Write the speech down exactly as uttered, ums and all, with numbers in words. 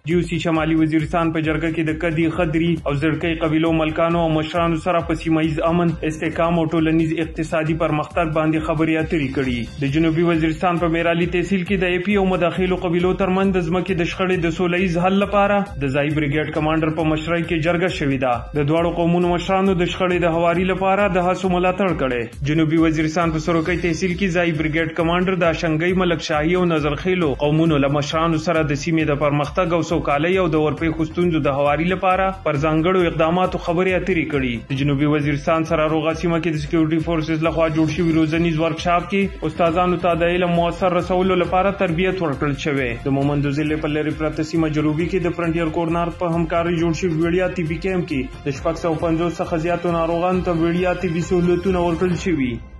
جی او سی شمالي وزیرستان په جرګه کې د کدي خدري او زړکۍ قبیلو ملکانو او مشرانو سره په سیمه ییز امن، استحکام او ټولنیز اقتصادي پرمختګ باندې خبرې اترې کړي. د جنوبي وزیرستان په میرالي تحصیل کې د ای پی او مداخلو قبیلو ترمنځ د ځمکې د شخړې د سوله ییز حل لپاره د ځای بریګیډ کمانډر په مشرۍ کې جرګه شوې ده. د دواړو قومونو مشرانو د شخړې د هواري لپاره د هڅو ملاتړ کړی. جنوبي وزیرستان په سروکۍ تحصیل کې ځای بریګیډ کمانډر د اشنګۍ، ملک شاهي او نظرخیلو قومونو له مشرانو سره د سیمې د پرمختګ او سوکالۍ او د ورپېښو ستونزو د هواري لپاره پر ځانګړو اقداماتو خبرې اترې کړي. د جنوبي وزیرستان سره روغه سیمه کې د سکیورټي فورسز لخوا جوړ شوي روزنیز ورکشاپ کې استادانو ته د علم موثر رسولو لپاره تربیت ورکړل شوی. د مومندو ضلع په لرې پرته سیمه جنوبي کې د فرنټیر کورنر په همکارۍ جوړ شوي وړیا طبي کیمپ کې د شپږ سوه پنځوس څخه زیاتو ناروغانو ته وړیا طبي سهولتونه ورکړل شوي.